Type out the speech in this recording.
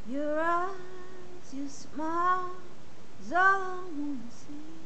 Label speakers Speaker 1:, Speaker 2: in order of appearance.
Speaker 1: Your eyes, your smile is all I wanna see.